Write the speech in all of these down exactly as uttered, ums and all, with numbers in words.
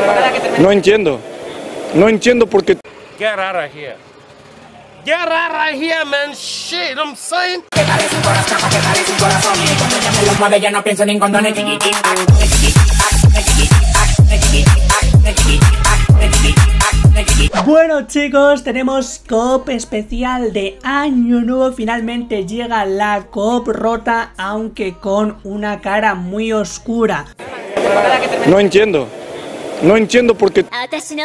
No entiendo. No entiendo por qué. Get out of here. Get out of here, man. Shit, I'm saying. Ya no pienso ni cuando Bueno chicos, tenemos C O P especial de Año Nuevo. Finalmente llega la C O P rota, aunque con una cara muy oscura. No entiendo. No entiendo por qué.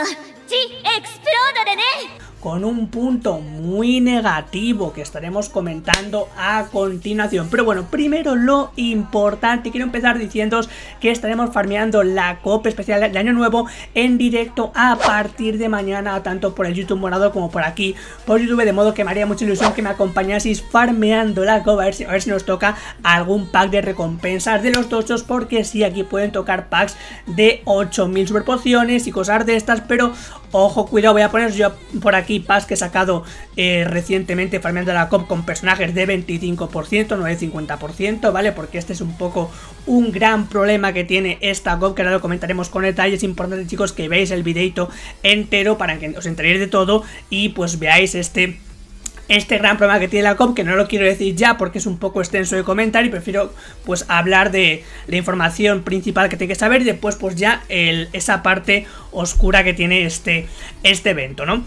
Con un punto muy negativo que estaremos comentando a continuación. Pero bueno, primero lo importante. Quiero empezar diciéndoos que estaremos farmeando la C O P especial de Año Nuevo en directo a partir de mañana, tanto por el YouTube morado como por aquí por YouTube, de modo que me haría mucha ilusión que me acompañaseis farmeando la C O P, a ver si, a ver si nos toca algún pack de recompensas de los tochos, porque sí, aquí pueden tocar packs de ocho mil super pociones y cosas de estas, pero ojo, cuidado, voy a poner yo por aquí packs que he sacado eh, recientemente farmeando la C O P con personajes de veinticinco por ciento, no de cincuenta por ciento, ¿vale? Porque este es un poco un gran problema que tiene esta C O P, que ahora lo comentaremos con detalle. Es importante, chicos, que veáis el videito entero para que os enteréis de todo y pues veáis este... Este gran problema que tiene la C O P, que no lo quiero decir ya porque es un poco extenso de comentar y prefiero pues hablar de la información principal que tiene que saber y después pues ya el, esa parte oscura que tiene este, este evento, ¿no?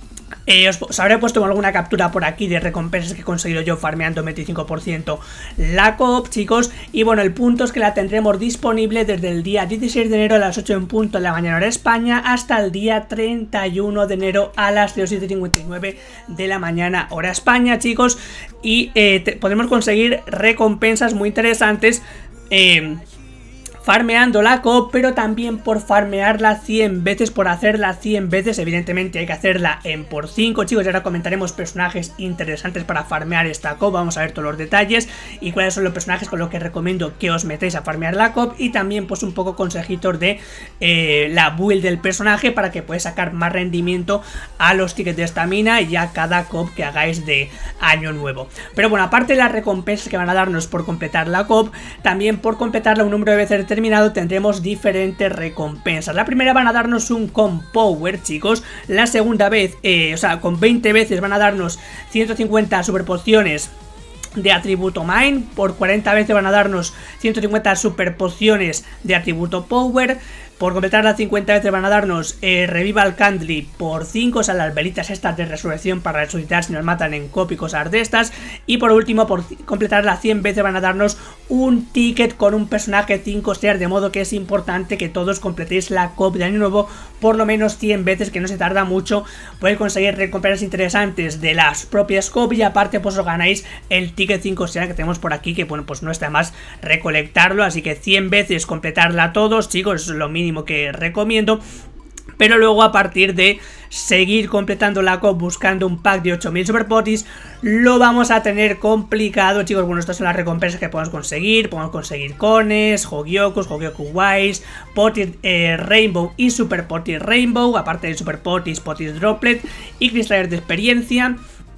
Eh, os, os habré puesto alguna captura por aquí de recompensas que he conseguido yo farmeando veinticinco por ciento la C O P, chicos. Y bueno, el punto es que la tendremos disponible desde el día dieciséis de enero a las ocho en punto de la mañana hora España hasta el día treinta y uno de enero a las siete cincuenta y nueve de la mañana hora España, chicos. Y eh, te, podemos conseguir recompensas muy interesantes eh, farmeando la C O P, pero también por farmearla cien veces, por hacerla cien veces. Evidentemente hay que hacerla en por cinco, chicos, y ahora comentaremos personajes interesantes para farmear esta C O P. Vamos a ver todos los detalles y cuáles son los personajes con los que recomiendo que os metéis a farmear la C O P, y también pues un poco consejitos de eh, la build del personaje para que podáis sacar más rendimiento a los tickets de estamina y a cada C O P que hagáis de Año Nuevo. Pero bueno, aparte de las recompensas que van a darnos por completar la C O P, también por completarla un número de veces terminado tendremos diferentes recompensas. La primera van a darnos un Compower, chicos. La segunda vez, eh, o sea, con veinte veces van a darnos ciento cincuenta super pociones de atributo Mine. Por cuarenta veces van a darnos ciento cincuenta super pociones de atributo Power. Por completar las cincuenta veces van a darnos eh, Revival Candle por cinco, o sea, las velitas estas de resurrección para resucitar si nos matan en C O P y cosas de estas. Y por último, por completar las cien veces van a darnos un ticket con un personaje cinco estrellas, de modo que es importante que todos completéis la C O P de Año Nuevo por lo menos cien veces, que no se tarda mucho. Podéis conseguir recompensas interesantes de las propias C O P y aparte pues os ganáis el ticket cinco estrellas que tenemos por aquí, que bueno, pues no está más recolectarlo, así que cien veces completarla todos, chicos, es lo mínimo que recomiendo. Pero luego, a partir de seguir completando la C O P buscando un pack de ocho mil super potis, lo vamos a tener complicado, chicos. Bueno, estas son las recompensas que podemos conseguir. Podemos conseguir cones, Hogyokus, Hogyoku Wise, Potis eh, Rainbow y Super Potis Rainbow, aparte de Super Potis, Potis Droplet y cristales de experiencia.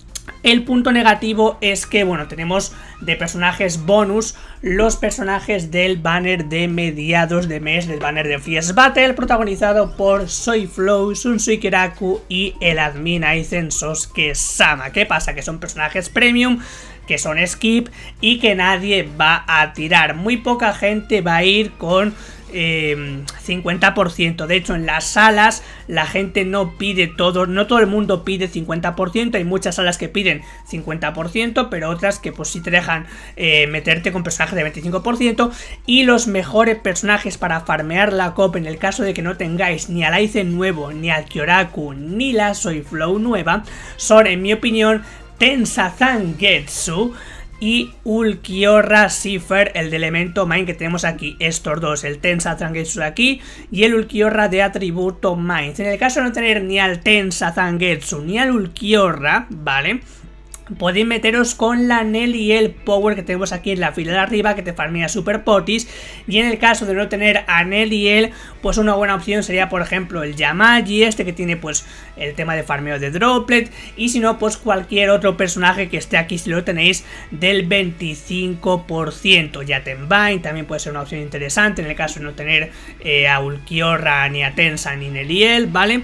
El punto negativo es que, bueno, tenemos de personajes bonus los personajes del banner de mediados de mes, del banner de Fierce Battle, protagonizado por Soiflow, Sunsuikeraku y el admin Aizen Sosuke-sama. ¿Qué pasa? Que son personajes premium, que son skip y que nadie va a tirar. Muy poca gente va a ir con Eh, cincuenta por ciento. De hecho, en las salas la gente no pide todo, no todo el mundo pide cincuenta por ciento. Hay muchas salas que piden cincuenta por ciento, pero otras que pues sí te dejan eh, meterte con personajes de veinticinco por ciento. Y los mejores personajes para farmear la C O P, en el caso de que no tengáis ni al Aizen nuevo, ni al Kyoraku, ni la Soiflow nueva, son, en mi opinión, Tensa Zangetsu y Ulquiorra Cipher, el de elemento Mine, que tenemos aquí. Estos dos, el Tensa Zangetsu aquí y el Ulquiorra de atributo Mine. En el caso de no tener ni al Tensa Zangetsu ni al Ulquiorra, ¿vale? podéis meteros con la Nelliel Power que tenemos aquí en la fila de arriba, que te farmea super potis. Y en el caso de no tener a Nelliel, pues una buena opción sería por ejemplo el Yamagi, este que tiene pues el tema de farmeo de droplet. Y si no, pues cualquier otro personaje que esté aquí si lo tenéis del veinticinco por ciento. Yatenbain también puede ser una opción interesante en el caso de no tener eh, a Ulquiorra, ni a Tensa, ni Nelliel, ¿vale?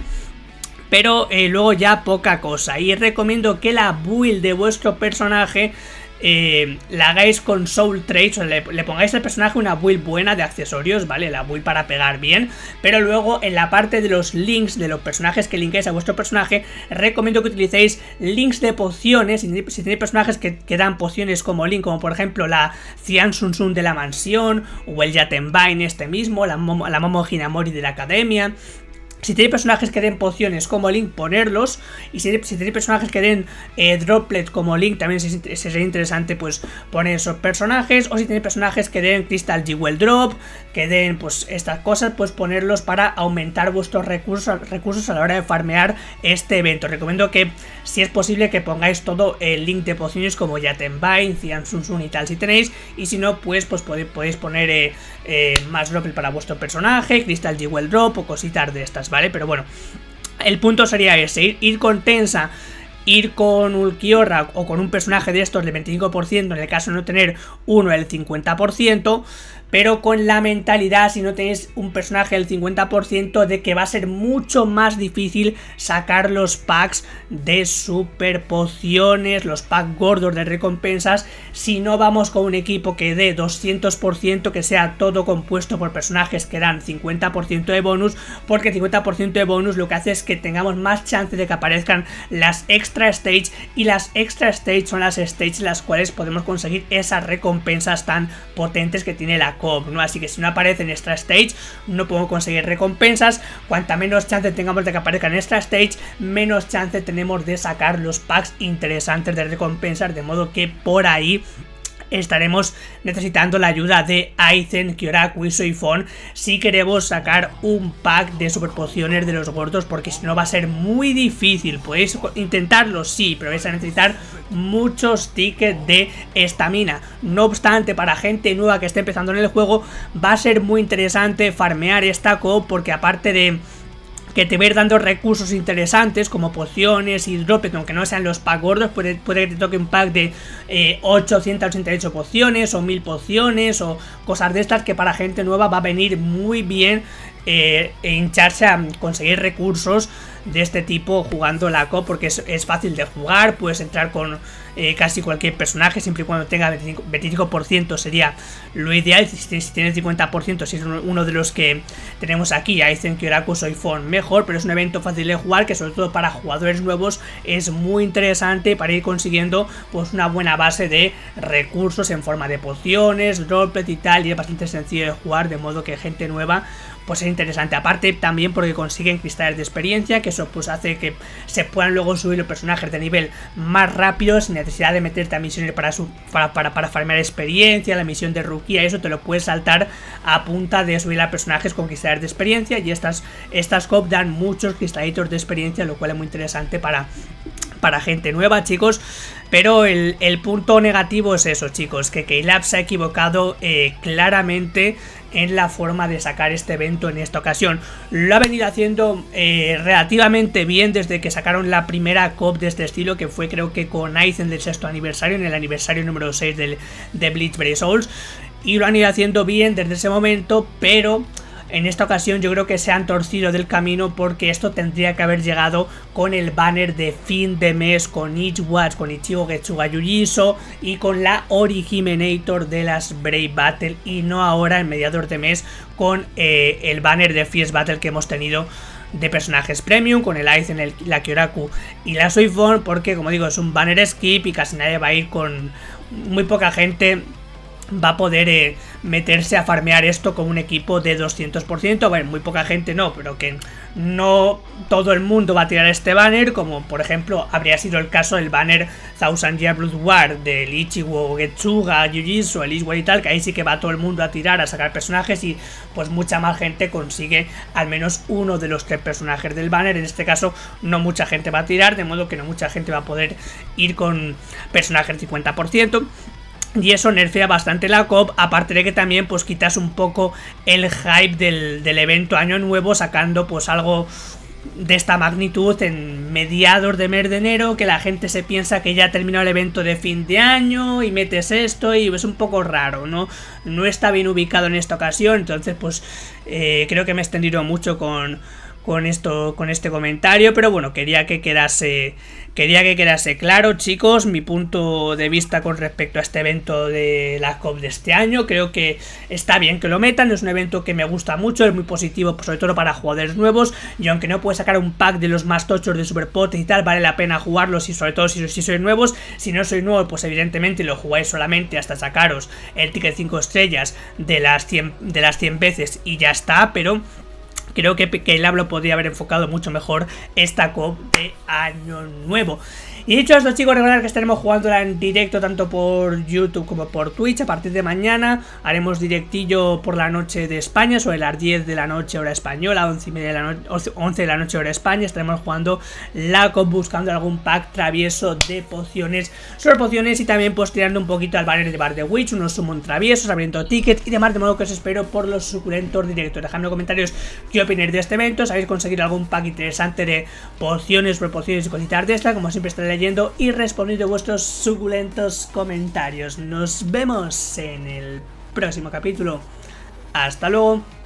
Pero eh, luego ya poca cosa. Y recomiendo que la build de vuestro personaje eh, la hagáis con Soul Traits, o le, le pongáis al personaje una build buena de accesorios, ¿vale? La build para pegar bien. Pero luego en la parte de los links, de los personajes que linkéis a vuestro personaje, recomiendo que utilicéis links de pociones. Si, si tenéis personajes que, que dan pociones como link, como por ejemplo la Cian Sun Sun de la mansión, o el Yatenbain este mismo, la Momo, la Momo Hinamori de la academia. Si tenéis personajes que den pociones como link, ponerlos. Y si, si tenéis personajes que den eh, droplet como link, también sería interesante pues poner esos personajes. O si tenéis personajes que den Crystal Jewel Drop, que den pues estas cosas, pues ponerlos para aumentar vuestros recursos, recursos a la hora de farmear este evento. Recomiendo que si es posible que pongáis todo el link de pociones como Yatenbain, Cian Sun Sun y tal si tenéis. Y si no, pues, pues podéis, podéis poner eh, eh, más droplet para vuestro personaje, Crystal Jewel Drop o cositas de estas, ¿vale? Pero bueno, el punto sería ese, ir, ir con Tensa, ir con Ulquiorra o con un personaje de estos del veinticinco por ciento en el caso de no tener uno del cincuenta por ciento. Pero con la mentalidad, si no tenéis un personaje del cincuenta por ciento, de que va a ser mucho más difícil sacar los packs de super pociones, los packs gordos de recompensas, si no vamos con un equipo que dé doscientos por ciento, que sea todo compuesto por personajes que dan cincuenta por ciento de bonus, porque cincuenta por ciento de bonus lo que hace es que tengamos más chance de que aparezcan las extra stage, y las extra stage son las stages en las cuales podemos conseguir esas recompensas tan potentes que tiene la ¿no? Así que si no aparece en extra stage no podemos conseguir recompensas. Cuanta menos chance tengamos de que aparezca en extra stage, menos chance tenemos de sacar los packs interesantes de recompensas, de modo que por ahí estaremos necesitando la ayuda de Aizen, Kyoraku y Soifon si queremos sacar un pack de super pociones de los gordos, porque si no va a ser muy difícil. Podéis intentarlo, sí, pero vais a necesitar muchos tickets de estamina. No obstante, para gente nueva que esté empezando en el juego, va a ser muy interesante farmear esta co-op, porque aparte de que te va a ir dando recursos interesantes como pociones y droplet, aunque no sean los packs gordos, puede, puede que te toque un pack de eh, ochocientas ochenta y ocho pociones o mil pociones o cosas de estas, que para gente nueva va a venir muy bien eh, hincharse a conseguir recursos de este tipo jugando la co, porque es, es fácil de jugar. Puedes entrar con eh, casi cualquier personaje, siempre y cuando tenga veinticinco por ciento sería lo ideal. Si, si tienes cincuenta por ciento, si es uno de los que tenemos aquí, Aizen, Kyoraku, Soifon, mejor. Pero es un evento fácil de jugar, que sobre todo para jugadores nuevos es muy interesante para ir consiguiendo pues una buena base de recursos en forma de pociones, droplet y tal, y es bastante sencillo de jugar, de modo que gente nueva pues es interesante. Aparte también porque consiguen cristales de experiencia, que eso pues hace que se puedan luego subir los personajes de nivel más rápido, sin necesidad de meterte a misiones para, su, para, para, para farmear experiencia. La misión de Rukia, eso te lo puedes saltar a punta de subir a personajes con cristales de experiencia, y estas, estas C O P dan muchos cristalitos de experiencia, lo cual es muy interesante para, para gente nueva, chicos. Pero el, el punto negativo es eso, chicos, que Keylab se ha equivocado eh, claramente en la forma de sacar este evento en esta ocasión. Lo ha venido haciendo eh, relativamente bien desde que sacaron la primera C O P de este estilo, que fue creo que con Aizen del sexto aniversario, en el aniversario número seis del, de Bleach Brave Souls, y lo han ido haciendo bien desde ese momento, pero en esta ocasión yo creo que se han torcido del camino, porque esto tendría que haber llegado con el banner de fin de mes, con Ichiwatch, con Ichigo Getsuga Yujiso y con la Origiminator de las Brave Battle, y no ahora en mediados de mes con eh, el banner de Fierce Battle que hemos tenido de personajes premium, con el Aizen, el, la Kyoraku y la Soifon, porque como digo es un banner skip y casi nadie va a ir con muy poca gente. va a poder eh, meterse a farmear esto con un equipo de doscientos por ciento. Bueno, muy poca gente no, pero que no todo el mundo va a tirar este banner, como por ejemplo habría sido el caso del banner Thousand Year Blood War del Ichigo, Getsuga, Jujutsu, el Iswa y tal, que ahí sí que va todo el mundo a tirar, a sacar personajes y pues mucha más gente consigue al menos uno de los tres personajes del banner. En este caso no mucha gente va a tirar, de modo que no mucha gente va a poder ir con personajes cincuenta por ciento. Y eso nerfea bastante la C O P, aparte de que también pues quitas un poco el hype del, del evento Año Nuevo, sacando pues algo de esta magnitud en mediados de mes de enero, que la gente se piensa que ya ha terminado el evento de fin de año y metes esto y es un poco raro, ¿no? No está bien ubicado en esta ocasión, entonces pues eh, creo que me he extendido mucho con... con esto, con este comentario, pero bueno, quería que quedase quería que quedase claro, chicos, mi punto de vista con respecto a este evento de la C O P de este año. Creo que está bien que lo metan, es un evento que me gusta mucho, es muy positivo, sobre todo para jugadores nuevos, y aunque no puedes sacar un pack de los más tochos de Superpot y tal, vale la pena jugarlos, y sobre todo si, si sois nuevos. Si no sois nuevos, pues evidentemente lo jugáis solamente hasta sacaros el ticket cinco estrellas de las cien, de las cien veces y ya está, pero creo que Keylab podría haber enfocado mucho mejor esta C O P de Año Nuevo. Y dicho esto, chicos, recordad que estaremos jugándola en directo tanto por YouTube como por Twitch. A partir de mañana haremos directillo por la noche de España, sobre las diez de la noche hora española, once y media de la noche, once de la noche hora España. Estaremos jugando la C O P, buscando algún pack travieso de pociones, sobre pociones, y también pues tirando un poquito al banner de Bar de Witch, unos summon traviesos, abriendo tickets y demás, de modo que os espero por los suculentos directos. Dejadme en los comentarios qué opináis de este evento, si habéis conseguido algún pack interesante de pociones, sobre pociones y cositas de esta. Como siempre estaré leyendo y respondiendo vuestros suculentos comentarios. Nos vemos en el próximo capítulo. Hasta luego.